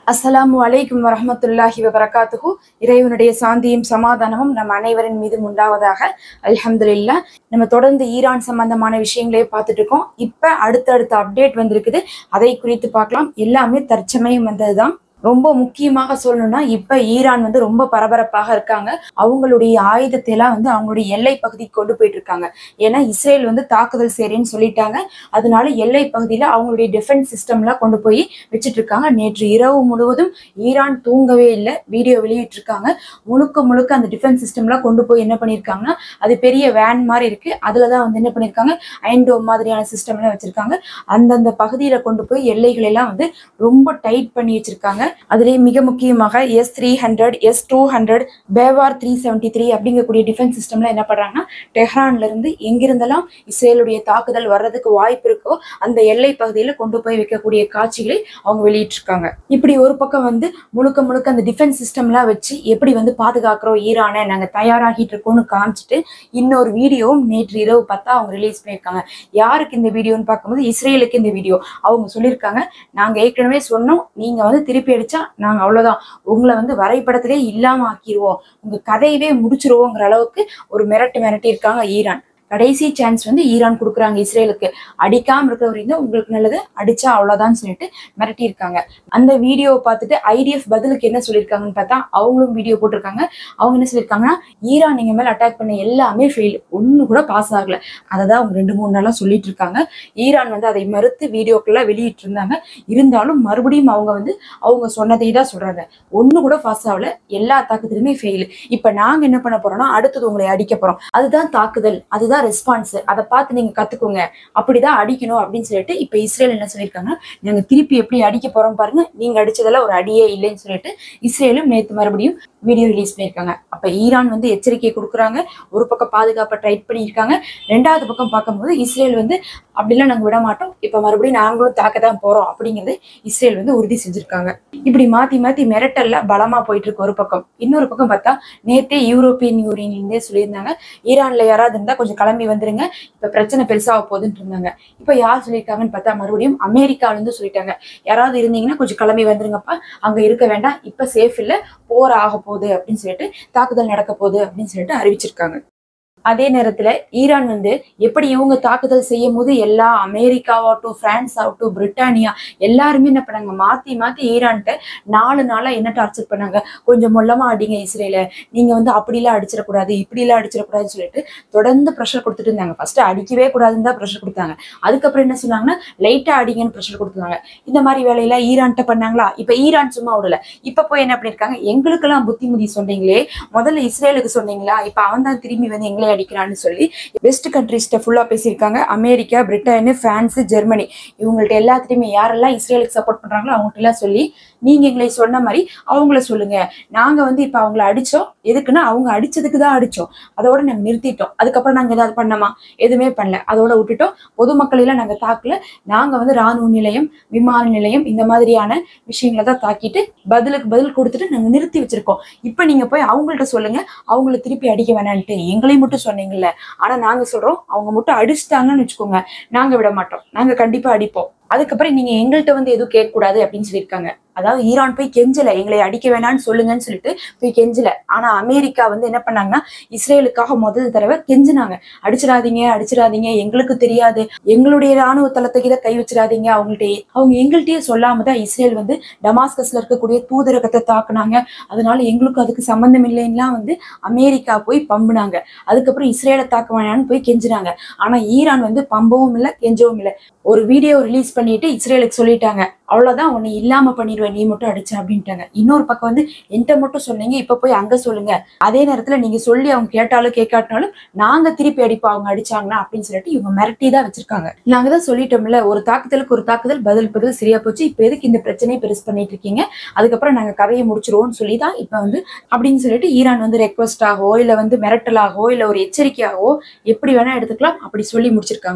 அஸ்ஸலாமு அலைக்கும் வரஹ்மத்துல்லாஹி வபரகாத்துஹு. இறைவனுடைய சாந்தியும் சமாதானமும் நம் அனைவரின் மீதும் உண்டாவதாக. அல்ஹம்துலில்லாஹ். நம்ம தொடர்ந்து ஈரான் சம்பந்தமான விஷயங்களே பார்த்துட்டு இருக்கோம். இப்ப அடுத்தடுத்த அப்டேட் வந்திருக்குது, அதை குறித்து பார்க்கலாம். எல்லாமே தற்சமயம் வந்ததுதான். ரொம்ப முக்கியமாக சொல்லணும்னா, இப்ப ஈரான் ரொம்ப பரபரப்பாக இருக்காங்க. அவங்களுடைய ஆயுதத்தை எல்லாம் அவங்களுடைய எல்லை பகுதிக்கு கொண்டு போயிட்டு இருக்காங்க. ஏன்னா இஸ்ரேல் தாக்குதல் செய்றேன்னு சொல்லிட்டாங்க. அதனால எல்லை பகுதியில அவங்களுடைய டிஃபென்ஸ் சிஸ்டம் எல்லாம் கொண்டு போய் வச்சுட்டு இருக்காங்க. நேற்று இரவு முழுவதும் ஈரான் தூங்கவே இல்லை, வீடியோ வெளியிட்டு இருக்காங்க. முழுக்க முழுக்க அந்த டிஃபென்ஸ் சிஸ்டம் எல்லாம் கொண்டு போய் என்ன பண்ணிருக்காங்கன்னா, அது பெரிய வேன் மாதிரி இருக்கு, அதுலதான் என்ன பண்ணிருக்காங்க, அயன்டோம் மாதிரியான சிஸ்டம் எல்லாம் வச்சிருக்காங்க. அந்தந்த பகுதியில கொண்டு போய் எல்லைகள் எல்லாம் ரொம்ப டைட் பண்ணி வச்சிருக்காங்க. அதுலேயே மிக முக்கியமாக S-300, S-200, பேவார் 373 அப்படிங்கக்கூடிய டிஃபென்ஸ் சிஸ்டம்ல என்ன பண்றாங்கன்னா, டெஹ்ரான்ல இருந்து எங்கிருந்தெல்லாம் இஸ்ரேலுடைய தாக்குதல் வர்றதுக்கு வாய்ப்பு இருக்கோ அந்த எல்லை பகுதியில கொண்டு போய் வைக்கக்கூடிய காட்சிகளை அவங்க வெளியிட்டு இருக்காங்க. இப்படி ஒரு பக்கம் முழுக்க முழுக்க அந்த டிஃபென்ஸ் சிஸ்டம்லாம் வச்சு எப்படி பாதுகாக்கிறோம் ஈரானை நாங்க தயாராகிட்டு இருக்கோம்னு காமிச்சிட்டு இன்னொரு வீடியோவும் நேற்று இரவு பார்த்தா அவங்க ரிலீஸ் பண்ணியிருக்காங்க. யாருக்கு இந்த வீடியோன்னு பார்க்கும்போது இஸ்ரேலுக்கு இந்த வீடியோ. அவங்க சொல்லியிருக்காங்க, நாங்க ஏற்கனவே சொன்னோம், நீங்க திருப்பி அடிச்சா நாங்க அவ்வளவுதான், உங்களை வரைபடத்திலே இல்லாம ஆக்கிடுவோம், உங்க கதையவே முடிச்சிருவோங்கிற அளவுக்கு ஒரு மிரட்டி இருக்காங்க ஈரான். கடைசி சான்ஸ் ஈரான் கொடுக்குறாங்க இஸ்ரேலுக்கு. அடிக்காம இருக்கிற வரைக்கும் உங்களுக்கு நல்லது, அடிச்சா அவ்வளவுதான் சொல்லிட்டு மிரட்டி இருக்காங்க. அந்த வீடியோவை பார்த்துட்டு ஐடிஎஃப் பதிலுக்கு என்ன சொல்லியிருக்காங்கன்னு பார்த்தா, அவங்களும் வீடியோ போட்டிருக்காங்க. அவங்க என்ன சொல்லியிருக்காங்கன்னா, ஈரான் நீங்க மேல அட்டாக் பண்ண எல்லாமே ஃபெயில், ஒண்ணு கூட பாஸ் ஆகல. அதை அவங்க 2-3 நாளா சொல்லிட்டு இருக்காங்க. ஈரான் அதை மறுத்து வீடியோக்கெல்லாம் வெளியிட்டு இருந்தாங்க. இருந்தாலும் மறுபடியும் அவங்க சொன்னதை தான் சொல்றாங்க, ஒண்ணு கூட பாஸ் ஆகல, எல்லா தாக்குதலுமே ஃபெயில். இப்ப நாங்க என்ன பண்ண போறோம்னா, அடுத்தது உங்களை அடிக்க போறோம், அதுதான் தாக்குதல், அதுதான் ரெஸ்பான்ஸ், அதை பார்த்து நீங்க கத்துக்கோங்க, அப்படிதான் அடிக்கணும் அப்படின்னு சொல்லிட்டு இப்ப இஸ்ரேல் என்ன சொல்லியிருக்காங்கன்னா, நாங்க திருப்பி எப்படி அடிக்க போறோம் பாருங்க, நீங்க அடிச்சதெல்லாம் ஒரு அடியே இல்லைன்னு சொல்லிட்டு இஸ்ரேலும் நேற்று மறுபடியும் வீடியோ ரிலீஸ் பண்ணியிருக்காங்க. அப்ப ஈரான் எச்சரிக்கை கொடுக்குறாங்க. ஒரு பக்கம் பாதுகாப்பை டைட் பண்ணியிருக்காங்க, ரெண்டாவது பக்கம் பார்க்கும்போது இஸ்ரேல் அப்படிலாம் நாங்க விட மாட்டோம், இப்ப மறுபடியும் நாங்களும் தாக்கத்தான் போறோம் அப்படிங்கிறது இஸ்ரேல் உறுதி செஞ்சிருக்காங்க. இப்படி மாத்தி மாத்தி மிரட்டல்ல பலமா போயிட்டு இருக்கு ஒரு பக்கம். இன்னொரு பக்கம் பார்த்தா நேத்தே யூரோப்பியன் யூனியன்ல சொல்லியிருந்தாங்க, ஈரான்ல யாராவது இருந்தா கொஞ்சம் கிளம்பி வந்துருங்க, இப்ப பிரச்சனை பெருசாக போகுதுன்னு இருந்தாங்க. இப்ப யார் சொல்லியிருக்காங்கன்னு பார்த்தா மறுபடியும் அமெரிக்கால சொல்லிட்டாங்க, யாராவது இருந்தீங்கன்னா கொஞ்சம் கிளம்பி வந்துருங்கப்பா, அங்க இருக்க வேண்டாம், இப்ப சேஃப் இல்ல, போர் ஆக போகுது அப்படின்னு சொல்லிட்டு, தாக்குதல் நடக்க போகுது அப்படின்னு சொல்லிட்டு அறிவிச்சிருக்காங்க. அதே நேரத்துல ஈரான் எப்படி இவங்க தாக்குதல் செய்யும் போது எல்லா அமெரிக்காவாகட்டும், பிரான்ஸ் ஆகட்டும், பிரிட்டானியா எல்லாருமே என்ன பண்ணாங்க, மாத்தி மாத்தி ஈரான்கிட்ட 4 நாளா என்ன டார்ச்சர் பண்ணாங்க, கொஞ்சம் மொல்லமா அடிங்க இஸ்ரேல, நீங்க அப்படிலாம் அடிச்சிடக்கூடாது, இப்படிலாம் அடிச்சிடக்கூடாதுன்னு சொல்லிட்டு தொடர்ந்து ப்ரெஷர் கொடுத்துட்டு இருந்தாங்க. ஃபர்ஸ்ட் அடிக்கவே கூடாதுன்னு தான் ப்ரெஷர் கொடுத்தாங்க. அதுக்கப்புறம் என்ன சொன்னாங்கன்னா, லைட்டா அடிங்கன்னு ப்ரெஷர் கொடுத்தாங்க. இந்த மாதிரி வேலையெல்லாம் ஈரான்கிட்ட பண்ணாங்களா? இப்ப ஈரான் சும்மா விடல, இப்ப போய் என்ன பண்ணிருக்காங்க, எங்களுக்கெல்லாம் புத்திமுதி சொன்னீங்களே, முதல்ல இஸ்ரேலுக்கு சொன்னீங்களா, இப்ப அவன் தான் திரும்பி எங்களை அடிக்கிறான்னு சொல்லி வெஸ்ட் கண்ட்ரீஸ்ட ஃபுல்லா பேசியிருக்காங்க. அமெரிக்கா, பிரிட்டன், பிரான்ஸ், ஜெர்மனி இவங்கள்ட்ட எல்லாத்துலயுமே யாரெல்லாம் இஸ்ரேலுக்கு சப்போர்ட் பண்றாங்களோ அவங்கள்ட்ட எல்லாம் சொல்லி, நீங்க எங்களை சொன்ன மாதிரி அவங்கள சொல்லுங்க, நாங்க இப்ப அவங்கள அடிச்சோம், எதுக்குன்னா அவங்க அடிச்சதுக்கு தான் அடிச்சோம், அதோட நாங்க நிறுத்திட்டோம், அதுக்கப்புறம் நாங்க ஏதாவது பண்ணமா, எதுவுமே பண்ணல, அதோட விட்டுட்டோம், பொதுமக்கள் எல்லாம் நாங்க தாக்கல, நாங்க ராணுவ நிலையம், விமான நிலையம் இந்த மாதிரியான விஷயங்களை தான் தாக்கிட்டு பதிலுக்கு பதில் கொடுத்துட்டு நாங்க நிறுத்தி வச்சிருக்கோம். இப்ப நீங்க போய் அவங்கள்ட்ட சொல்லுங்க, அவங்கள திருப்பி அடிக்க வேணான்ட்டு, எங்களை மட்டும் சொன்னீங்கல்ல, ஆனா நாங்க சொல்றோம், அவங்க மட்டும் அடிச்சுட்டாங்கன்னு வச்சுக்கோங்க, நாங்க விட மாட்டோம், நாங்க கண்டிப்பா அடிப்போம், அதுக்கப்புறம் நீங்க எங்கள்கிட்ட எதுவும் கேட்க கூடாது அப்படின்னு சொல்லியிருக்காங்க. அதாவது ஈரான் போய் கெஞ்சல, எங்களை அடிக்க வேணாம்னு சொல்லுங்கன்னு சொல்லிட்டு போய் கெஞ்சல. ஆனா அமெரிக்கா என்ன பண்ணாங்கன்னா, இஸ்ரேலுக்காக முதல் தடவை கெஞ்சினாங்க, அடிச்சிடாதீங்க அடிச்சிடாதீங்க, எங்களுக்கு தெரியாது, எங்களுடைய ராணுவ தளத்துக்கு இதை கை வச்சிடாதீங்க, அவங்க எங்கள்கிட்டயே சொல்லாம தான் இஸ்ரேல் டமாஸ்கஸ்ல இருக்கக்கூடிய தூதரகத்தை தாக்குனாங்க, அதனால எங்களுக்கும் அதுக்கு சம்பந்தம் இல்லைன்னா அமெரிக்கா போய் பம்புனாங்க. அதுக்கப்புறம் இஸ்ரேலை தாக்க வேணான்னு போய் கெஞ்சினாங்க. ஆனா ஈரான் பம்பவும் இல்லை, கெஞ்சவும் இல்லை, ஒரு வீடியோ ரிலீஸ் பண்ணிட்டு இஸ்ரேலுக்கு சொல்லிட்டாங்க, அவ்வளவுதான், உன்னை இல்லாம பண்ணிடுவேன், நீ மட்டும் அடிச்ச அப்படின்ட்டாங்க. இன்னொரு பக்கம் என்கிட்ட மட்டும் சொன்னீங்க, இப்ப போய் அங்க சொல்லுங்க, அதே நேரத்துல நீங்க சொல்லி அவங்க கேட்டாலும் கேட்காட்டினாலும் நாங்க திருப்பி அடிப்போம் அவங்க அடிச்சாங்கன்னா அப்படின்னு சொல்லிட்டு இவங்க மிரட்டி தான் வச்சிருக்காங்க. நாங்க தான் சொல்லிட்டோம்ல, ஒரு தாக்குதலுக்கு ஒரு தாக்குதல், பதில் சரியா போச்சு, இப்ப எதுக்கு இந்த பிரச்சனையை பெருசு பண்ணிட்டு இருக்கீங்க, அதுக்கப்புறம் நாங்க கதையை முடிச்சிருவோம்னு சொல்லிதான் இப்ப அப்படின்னு சொல்லிட்டு ஈரான் ரெக்வஸ்ட் ஆகவோ இல்ல மிரட்டலாகவோ இல்ல ஒரு எச்சரிக்கையாகவோ எப்படி வேணா எடுத்துக்கலாம், அப்படி சொல்லி முடிச்சிருக்காங்க.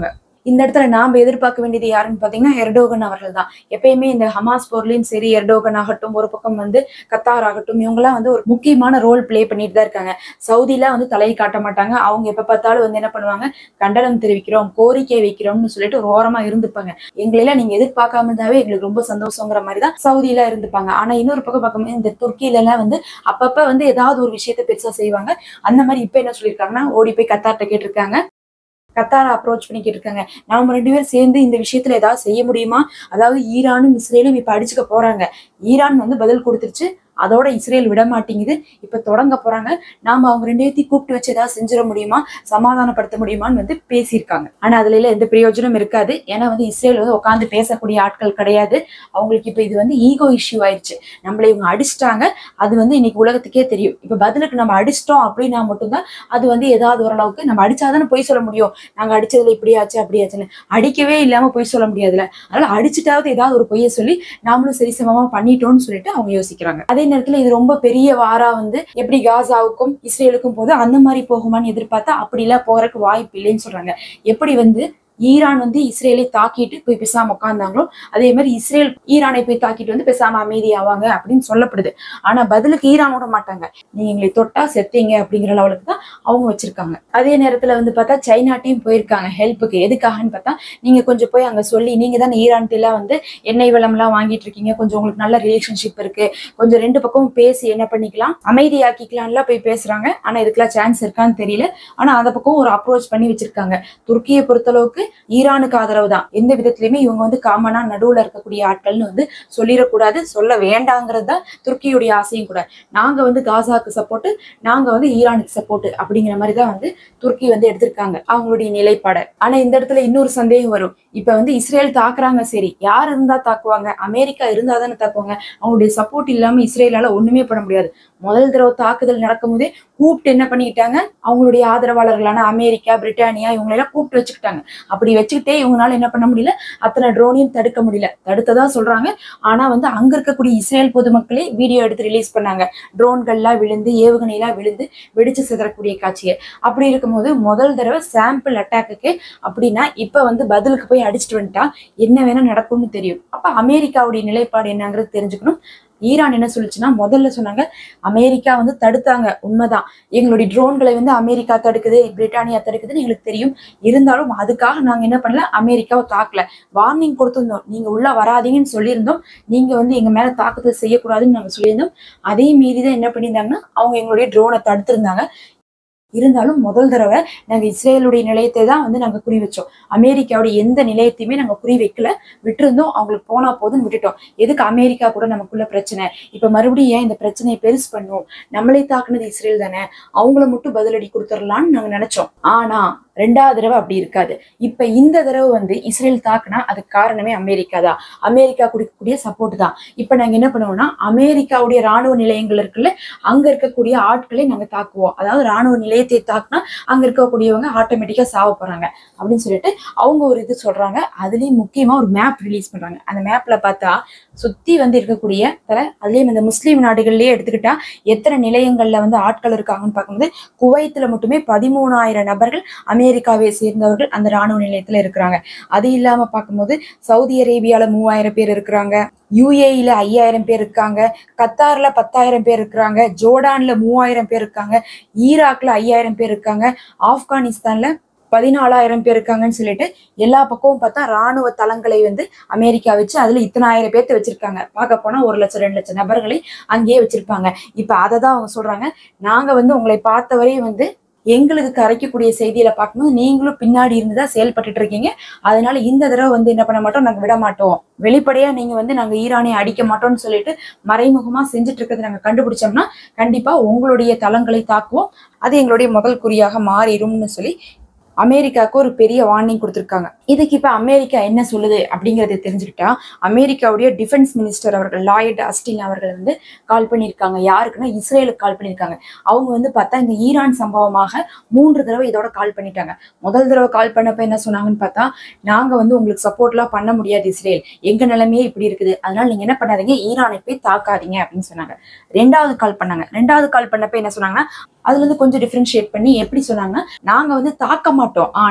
இந்த இடத்துல நாம எதிர்பார்க்க வேண்டியது யாருன்னு பாத்தீங்கன்னா எர்டோகன் அவர்கள் தான். எப்பயுமே இந்த ஹமாஸ் போர்லயும் சரி, எர்டோகன் ஆகட்டும், ஒரு பக்கம் வந்து கத்தார் ஆகட்டும், இவங்கெல்லாம் வந்து ஒரு முக்கியமான ரோல் பிளே பண்ணிட்டு தான் இருக்காங்க. சவுதிலாம் வந்து தலையை காட்ட மாட்டாங்க. அவங்க எப்ப பார்த்தாலும் வந்து என்ன பண்ணுவாங்க, கண்டனம் தெரிவிக்கிறோம், கோரிக்கை வைக்கிறோம்னு சொல்லிட்டு ஒரு ஓரமா இருந்துப்பாங்க. எங்களெல்லாம் நீங்க எதிர்பார்க்காம இருந்தாவே எங்களுக்கு ரொம்ப சந்தோஷங்கிற மாதிரி தான் சவுதியில இருந்துப்பாங்க. ஆனா இன்னொரு பக்கம் பார்க்கும்போது இந்த துர்க்கியில எல்லாம் வந்து அப்பப்ப வந்து ஏதாவது ஒரு விஷயத்த பெருசா செய்வாங்க. அந்த மாதிரி இப்ப என்ன சொல்லியிருக்காங்கன்னா, ஓடி போய் கத்தார்ட்ட கேட்டிருக்காங்க, கத்தார அப்ரோச் பண்ணி கேட்டிருக்காங்க, நாம 2 பேரும் சேர்ந்து இந்த விஷயத்துல ஏதாவது செய்ய முடியுமா? அதாவது ஈரானும் இஸ்ரேலும் இப்ப அடிச்சுக்க போறாங்க. ஈரான் வந்து பதில் கொடுத்துருச்சு, அதோட இஸ்ரேல் விட மாட்டேங்குது, இப்ப தொடங்க போறாங்க. நாம அவங்க 2 பேர்த்தையும் கூப்பிட்டு வச்சு ஏதாவது செஞ்சிட முடியுமா, சமாதானப்படுத்த முடியுமான்னு வந்து பேசியிருக்காங்க. ஆனா அதுல எல்லாம் எந்த பிரயோஜனம் இருக்காது. ஏன்னா வந்து இஸ்ரேல் வந்து உட்காந்து பேசக்கூடிய ஆட்கள் கிடையாது. அவங்களுக்கு இப்ப இது வந்து ஈகோ இஷ்யூ ஆயிடுச்சு. நம்மளை இவங்க அடிச்சிட்டாங்க, அது வந்து இன்னைக்கு உலகத்துக்கே தெரியும். இப்ப பதிலுக்கு நம்ம அடிச்சிட்டோம் அப்படின்னா மட்டும்தான் அது வந்து ஏதாவது ஓரளவுக்கு, நம்ம அடிச்சாதானே பொய் சொல்ல முடியும், நாங்க அடிச்சதுல இப்படி ஆச்சு அப்படி ஆச்சுன்னு. அடிக்கவே இல்லாம பொய் சொல்ல முடியாதுல. அதனால அடிச்சுட்டாவது ஏதாவது ஒரு பொய்யை சொல்லி நாமளும் சரிசமமா பண்ணிட்டோம்னு சொல்லிட்டு அவங்க யோசிக்கிறாங்க. அதே நேரத்துல இது ரொம்ப பெரிய வாரா வந்து எப்படி காசாவுக்கும் இஸ்ரேலுக்கும் போது அந்த மாதிரி போகுமான்னு எதிர்பார்த்தா அப்படிலாம் போறதுக்கு வாய்ப்பு இல்லைன்னு சொல்றாங்க. எப்படி வந்து ஈரான் வந்து இஸ்ரேலை தாக்கிட்டு போய் பேசாம உட்கார்ந்தாங்களோ, அதே மாதிரி இஸ்ரேல் ஈரானை போய் தாக்கிட்டு வந்து பேசாம அமைதி ஆவாங்க அப்படின்னு சொல்லப்படுது. ஆனா பதிலுக்கு ஈரான் விட மாட்டாங்க, நீங்க எங்களை தொட்டா செத்தீங்க அப்படிங்கிற லெவலுக்கு தான் அவங்க வச்சிருக்காங்க. அதே நேரத்துல வந்து பார்த்தா சைனாட்டையும் போயிருக்காங்க ஹெல்ப்புக்கு. எதுக்காகன்னு பார்த்தா, நீங்க கொஞ்சம் போய் அங்க சொல்லி, நீங்க தான் ஈரான் எல்லாம் வந்து எண்ணெய் வளம் எல்லாம் வாங்கிட்டு இருக்கீங்க, கொஞ்சம் உங்களுக்கு நல்ல ரிலேஷன்ஷிப் இருக்கு, கொஞ்சம் 2 பக்கமும் பேசி என்ன பண்ணிக்கலாம், அமைதியாக்கிக்கலாம்லாம் போய் பேசுறாங்க. ஆனா இதுக்கெல்லாம் சான்ஸ் இருக்கான்னு தெரியல. ஆனா அந்த பக்கம் ஒரு அப்ரோச் பண்ணி வச்சிருக்காங்க. துருக்கியை பொறுத்தளவுக்கு ஈரானுக்கு ஆதரவு தான். எந்த விதத்திலயுமே இவங்க வந்து காமனா நடுவுல இருக்கக்கூடிய ஆட்கள்னு வந்து சொல்லிடக்கூடாது, சொல்ல வேண்டாங்கிறது தான் துருக்கியுடைய ஆசையும் கூட. நாங்க வந்து காசாக்கு சப்போர்ட், நாங்க வந்து ஈரானுக்கு சப்போர்ட் அப்படிங்கிற மாதிரி தான் வந்து துருக்கி வந்து எடுத்திருக்காங்க அவங்களுடைய நிலைப்பாட. ஆனா இந்த இடத்துல இன்னொரு சந்தேகம் வரும். இப்ப வந்து இஸ்ரேல் தாக்குறாங்க, சரி, யார் இருந்தா தாக்குவாங்க, அமெரிக்கா இருந்தா தானே தாக்குவாங்க. அவங்களுடைய சப்போர்ட் இல்லாம இஸ்ரேலால ஒண்ணுமே பண்ண முடியாது. முதல் தடவை தாக்குதல் நடக்கும் போதே கூப்பிட்டு என்ன பண்ணிக்கிட்டாங்க, அவங்களுடைய ஆதரவாளர்களான அமெரிக்கா, பிரிட்டானியா இவங்களெல்லாம் கூப்பிட்டு வச்சுக்கிட்டாங்க. அப்படி வச்சுக்கிட்டே இவங்களால என்ன பண்ண முடியல, அத்தனை ட்ரோனையும் தடுக்க முடியல. தடுத்ததா சொல்றாங்க. ஆனா வந்து அங்க இருக்கக்கூடிய இஸ்ரேல் பொதுமக்களே வீடியோ எடுத்து ரிலீஸ் பண்ணாங்க, ட்ரோன்கள்லாம் விழுந்து, ஏவுகணைலாம் விழுந்து வெடிச்சு சிதறக்கூடிய காட்சியை. அப்படி இருக்கும்போது முதல் தடவை சாம்பிள் அட்டாக்கு அப்படின்னா இப்ப வந்து பதிலுக்கு போய் அடிச்சுட்டு வந்துட்டா என்ன வேணா நடக்கும்னு தெரியும். அப்ப அமெரிக்காவுடைய நிலைப்பாடு என்னங்கிறது தெரிஞ்சுக்கணும். ஈரான் என்ன சொல்லுச்சுன்னா, முதல்ல சொன்னாங்க அமெரிக்கா வந்து தடுத்தாங்க, உண்மைதான், எங்களுடைய ட்ரோன்களை வந்து அமெரிக்கா தடுக்குது, பிரிட்டானியா தடுக்குதுன்னு எங்களுக்கு தெரியும். இருந்தாலும் அதுக்காக நாங்க என்ன பண்ணல, அமெரிக்காவை தாக்கல, வார்னிங் கொடுத்திருந்தோம், நீங்க உள்ள வராதீங்கன்னு சொல்லியிருந்தோம், நீங்க வந்து எங்க மேல தாக்குதல் செய்யக்கூடாதுன்னு நாங்க சொல்லியிருந்தோம். அதே மீறிதான் என்ன பண்ணியிருந்தாங்கன்னா அவங்க எங்களுடைய ட்ரோனை தடுத்திருந்தாங்க. இருந்தாலும் முதல் தடவை நாங்க இஸ்ரேலுடைய நிலையத்தை தான் வந்து நாங்க குறி வச்சோம், அமெரிக்காவுடைய எந்த நிலையத்தையுமே நாங்க குறி வைக்கல, விட்டுருந்தோம். அவங்களுக்கு போனா போதுன்னு விட்டுட்டோம். எதுக்கு அமெரிக்கா கூட நமக்குள்ள பிரச்சனை, இப்ப மறுபடியும் ஏன் இந்த பிரச்சனையை பெருசு பண்ணும், நம்மளை தாக்குனது இஸ்ரேல் தானே, அவங்கள மட்டும் பதிலடி கொடுத்துடலாம்னு நாங்க நினைச்சோம். ஆனா 2வது தடவை அப்படி இருக்காது. இப்ப இந்த தடவை வந்து இஸ்ரேல் தாக்குனா அதுக்கு காரணமே அமெரிக்கா தான், அமெரிக்கா கொடுக்கக்கூடிய சப்போர்ட் தான். இப்ப நாங்க என்ன பண்ணுவோம்னா, அமெரிக்காவுடைய ராணுவ நிலையங்கள் இருக்குல்ல, அங்க இருக்கக்கூடிய ஆட்களை நாங்க தாக்குவோம். அதாவது ராணுவ நிலையத்தை தாக்குனா அங்க இருக்கக்கூடியவங்க ஆட்டோமேட்டிக்கா சாவ போறாங்க அப்படின்னு சொல்லிட்டு அவங்க ஒரு இது சொல்றாங்க. அதுலயும் முக்கியமா ஒரு மேப் ரிலீஸ் பண்றாங்க. அந்த மேப்ல பார்த்தா சுத்தி வந்து இருக்கக்கூடிய அதுலயும் இந்த முஸ்லீம் நாடுகள்லயே எடுத்துக்கிட்டா எத்தனை நிலையங்கள்ல வந்து ஆட்கள் இருக்காங்கன்னு பார்க்கும்போது, குவைத்துல மட்டுமே 13,000 நபர்கள் அமெரிக்காவை சேர்ந்தவர்கள் அந்த ராணுவ நிலையத்துல இருக்கிறாங்க. அது இல்லாம பார்க்கும்போது சவுதி அரேபியால 3,000 பேர் இருக்கிறாங்க, யுஏஇல 5,000 பேர் இருக்காங்க, கத்தார்ல 10,000 பேர் இருக்கிறாங்க, ஜோர்டான்ல 3,000 பேர் இருக்காங்க, ஈராக்ல 5,000 பேர் இருக்காங்க, ஆப்கானிஸ்தான்ல 14,000 பேர் இருக்காங்கன்னு சொல்லிட்டு எல்லா பக்கமும் பார்த்தா ராணுவ தளங்களை வந்து அமெரிக்கா வச்சு அதுல இத்தனை ஆயிரம் பேர்த்த வச்சிருக்காங்க. பார்க்க போனா 1 லட்சம் 2 லட்சம் நபர்களை அங்கேயே வச்சிருப்பாங்க. இப்ப அததான் அவங்க சொல்றாங்க, நாங்க வந்து உங்களை பார்த்தவரையும் வந்து எங்களுக்கு கரைக்கக்கூடிய செய்தியில பார்க்கும்போது நீங்களும் பின்னாடி இருந்துதான் செயல்பட்டு இருக்கீங்க. அதனால இந்த தடவை வந்து என்ன பண்ண மாட்டோம், நாங்க விட மாட்டோம், வெளிப்படையா நீங்க வந்து நாங்க ஈரானை அடிக்க மாட்டோம்னு சொல்லிட்டு மறைமுகமா செஞ்சுட்டு இருக்கிறத நாங்க கண்டுபிடிச்சோம்னா கண்டிப்பா உங்களுடைய தளங்களை தாக்குவோம், அது எங்களுடைய முதல் குறியாக மாறிடும்னு சொல்லி அமெரிக்காவுக்கு ஒரு பெரிய வார்னிங் கொடுத்திருக்காங்க. இதுக்கு இப்ப அமெரிக்கா என்ன சொல்லுது அப்படிங்கறத தெரிஞ்சுக்கிட்டா, அமெரிக்காவுடைய டிஃபென்ஸ் மினிஸ்டர் அவர்கள் லாய்ட் அஸ்டின் அவர்கள் வந்து கால் பண்ணியிருக்காங்க. யாருக்குன்னா இஸ்ரேலுக்கு கால் பண்ணியிருக்காங்க. அவங்க வந்து பார்த்தா இந்த ஈரான் சம்பவமாக 3 தடவை இதோட கால் பண்ணிட்டாங்க. முதல் தடவை கால் பண்ணப்ப என்ன சொன்னாங்கன்னு பார்த்தா, நாங்க வந்து உங்களுக்கு சப்போர்ட்லாம் பண்ண முடியாது இஸ்ரேல், எங்க நிலைமையே இப்படி இருக்குது, அதனால நீங்க என்ன பண்ணாதீங்க, ஈரானை போய் தாக்காதீங்க அப்படின்னு சொன்னாங்க. 2வது கால் பண்ணாங்க. 2வது கால் பண்ணப்ப என்ன சொன்னாங்கன்னா, அதுல இருந்து கொஞ்சம் டிஃபரன்ஷியேட் பண்ணி எப்படி சொன்னாங்கன்னா, நாங்க வந்து தாக்க மாட்டோம், ஆனா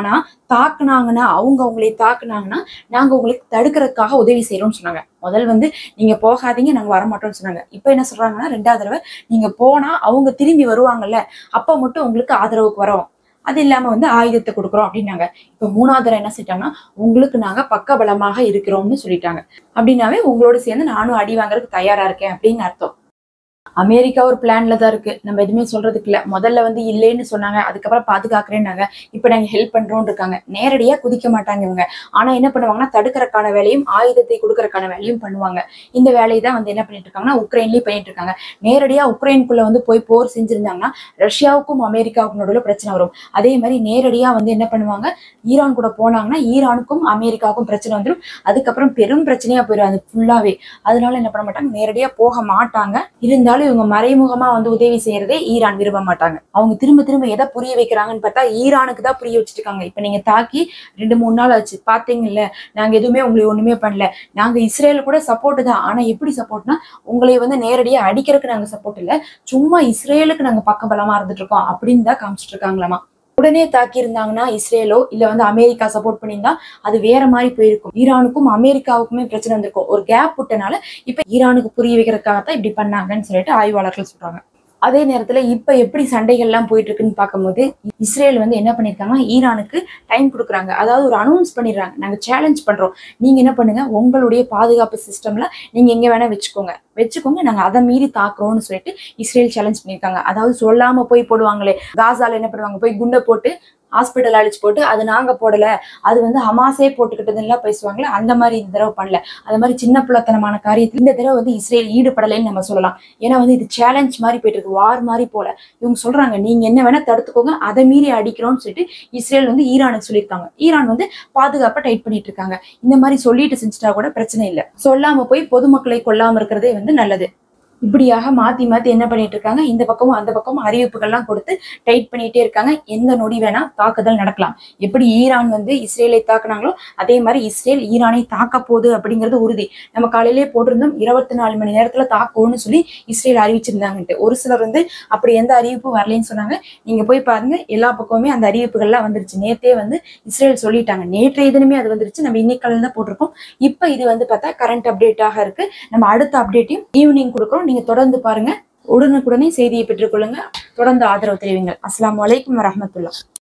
தாக்குனாங்கன்னா உங்களை தாக்குனாங்கன்னா நாங்க உங்களுக்கு தடுக்கிறதுக்காக உதவி செய்யறோம்னு சொன்னாங்க. முதல் வந்து நீங்க போகாதீங்க, நாங்க வரமாட்டோம்னு சொன்னாங்க. இப்ப என்ன சொல்றாங்கன்னா, 2வது தடவை நீங்க போனா அவங்க திரும்பி வருவாங்கல்ல, அப்ப மட்டும் உங்களுக்கு ஆதரவுக்கு வரோம், அது இல்லாம வந்து ஆயுதத்தை கொடுக்குறோம் அப்படின்னாங்க. இப்ப 3வது தடவை என்ன சொல்லிட்டாங்கன்னா, உங்களுக்கு நாங்க பக்கபலமாக இருக்கிறோம்னு சொல்லிட்டாங்க. அப்படின்னாவே உங்களோட சேர்ந்து நானும் அடி வாங்குறதுக்கு தயாரா இருக்கேன் அப்படின்னு அர்த்தம். அமெரிக்கா ஒரு பிளான்ல தான் இருக்கு, நம்ம எதுவுமே சொல்றதுக்கு இல்ல. முதல்ல வந்து இல்லைன்னு சொன்னாங்க, அதுக்கப்புறம் பாதுகாக்கிறேன்னாங்க, இப்ப நாங்க ஹெல்ப் பண்றோம்னு இருக்காங்க. நேரடியா குதிக்க மாட்டாங்க இவங்க. ஆனா என்ன பண்ணுவாங்கன்னா, தடுக்கிறக்கான வேலையும் ஆயுதத்தை கொடுக்கறக்கான வேலையும் பண்ணுவாங்க. இந்த வேலையை தான் வந்து என்ன பண்ணிட்டு இருக்காங்கன்னா உக்ரைன்லயும் பண்ணிட்டு இருக்காங்க. நேரடியா உக்ரைனுக்குள்ள வந்து போய் போர் செஞ்சிருந்தாங்கன்னா ரஷ்யாவுக்கும் அமெரிக்காவுக்கும் நடுவில் பிரச்சனை வரும். அதே மாதிரி நேரடியா வந்து என்ன பண்ணுவாங்க, ஈரான் கூட போனாங்கன்னா ஈரானுக்கும் அமெரிக்காவுக்கும் பிரச்சனை வந்துடும். அதுக்கப்புறம் பெரும் பிரச்சனையா போயிடும் அது ஃபுல்லாவே. அதனால என்ன பண்ண மாட்டாங்க, நேரடியா போக மாட்டாங்க. இருந்தாலும் இவங்க மறைமுகமா வந்து உதவி செய்யறதே ஈரான் விரும்ப மாட்டாங்க. அவங்க திரும்ப திரும்ப எதை புரிய வைக்கிறாங்கன்னு பார்த்தா ஈரானுக்கு தான் புரிய வச்சுட்டு இருக்காங்க. இப்ப நீங்க தாக்கி 2-3 நாள் ஆச்சு, பாத்தீங்கல்ல, நாங்க எதுவுமே உங்களுக்கு ஒண்ணுமே பண்ணல, நாங்க இஸ்ரேல் கூட சப்போர்ட் தான். ஆனா எப்படி சப்போர்ட்னா, உங்களை வந்து நேரடியா அடிக்கிறதுக்கு நாங்க சப்போர்ட் இல்ல, சும்மா இஸ்ரேலுக்கு நாங்க பக்கபலமா இருந்துட்டு இருக்கோம் அப்படின்னு தான் காமிச்சிட்டு இருக்காங்களாமா. உடனே தாக்கி இருந்தாங்கன்னா இஸ்ரேலோ இல்ல வந்து அமெரிக்கா சப்போர்ட் பண்ணியிருந்தா அது வேற மாதிரி போயிருக்கும். ஈரானுக்கும் அமெரிக்காவுக்குமே பிரச்சனை வந்திருக்கும். ஒரு கேப் விட்டனால இப்ப ஈரானுக்கு புரிய வைக்கிறதுக்காகத்தான் இப்படி பண்ணாங்கன்னு சொல்லிட்டு ஆய்வாளர்கள் சொல்றாங்க. அதே நேரத்துல இப்ப எப்படி சண்டைகள் எல்லாம் போயிட்டு இருக்குன்னு பார்க்கும்போது, இஸ்ரேல் வந்து என்ன பண்ணிருக்காங்கன்னா ஈரானுக்கு டைம் கொடுக்குறாங்க. அதாவது ஒரு அனௌன்ஸ் பண்ணிடுறாங்க, நாங்க சேலஞ்ச் பண்றோம், நீங்க என்ன பண்ணுங்க, உங்களுடைய பாதுகாப்பு சிஸ்டம்ல நீங்க எங்க வேணா வச்சுக்கோங்க, நாங்க அதை மீறி தாக்குறோம்னு சொல்லிட்டு இஸ்ரேல் சேலஞ்ச் பண்ணிருக்காங்க. அதாவது சொல்லாம போய் போடுவாங்களே, காசால என்ன பண்ணுவாங்க, போய் குண்டை போட்டு ஹாஸ்பிட்டல் அழிச்சு போட்டு அது நாங்க போடல, அது வந்து ஹமாஸே போட்டுக்கிட்டதுலாம் பேசுவாங்களே, அந்த மாதிரி இந்த தடவை பண்ணல. அது மாதிரி சின்ன பிள்ளைத்தனமான காரியத்தில் இந்த தடவை வந்து இஸ்ரேல் ஈடுபடலைன்னு நம்ம சொல்லலாம். ஏன்னா வந்து இது சேலஞ்ச் மாதிரி போயிட்டு இருக்கு, வார் மாதிரி போல. இவங்க சொல்றாங்க, நீங்க என்ன வேணா தடுத்துக்கோங்க, அதை மீறி அடிக்கிறோம்னு சொல்லிட்டு இஸ்ரேல் வந்து ஈரானுக்கு சொல்லியிருக்காங்க. ஈரான் வந்து பாதுகாப்பை டைட் பண்ணிட்டு இருக்காங்க. இந்த மாதிரி சொல்லிட்டு செஞ்சுட்டா கூட பிரச்சனை இல்லை, சொல்லாம போய் பொதுமக்களை கொல்லாம இருக்கிறதே வந்து நல்லது. இப்படியாக மாத்தி மாத்தி என்ன பண்ணிட்டு இருக்காங்க, இந்த பக்கமும் அந்த பக்கமும் அறிவிப்புகள்லாம் கொடுத்து டைட் பண்ணிட்டே இருக்காங்க. எந்த நொடி வேணா தாக்குதல் நடக்கலாம். எப்படி ஈரான் வந்து இஸ்ரேலை தாக்குனாங்களோ அதே மாதிரி இஸ்ரேல் ஈரானை தாக்க போகுது அப்படிங்கிறது உறுதி. நம்ம காலையிலேயே போட்டிருந்தோம், 24 மணி நேரத்துல தாக்கும்னு சொல்லி இஸ்ரேல் அறிவிச்சிருந்தாங்கன்ட்டு. ஒரு சிலர் வந்து அப்படி எந்த அறிவிப்பும் வரலன்னு சொன்னாங்க. நீங்க போய் பாருங்க, எல்லா பக்கமுமே அந்த அறிவிப்புகள்லாம் வந்துருச்சு. நேத்தே வந்து இஸ்ரேல் சொல்லிட்டாங்க, நேற்றைய தினமே அது வந்துருச்சு. நம்ம இன்னைக்கு காலையில தான் போட்டிருக்கோம். இப்ப இது வந்து பார்த்தா கரண்ட் அப்டேட்டாக இருக்கு. நம்ம அடுத்த அப்டேட்டையும் ஈவினிங் கொடுக்குறோம், நீங்க தொடர்ந்து பாருங்க. உடனுக்குடனே செய்தியை பெற்றுக்கொள்ளுங்க. தொடர்ந்து ஆதரவு தெரிவிங்க. அஸ்ஸலாமு அலைக்கும் வரஹ்மத்துல்லாஹ்.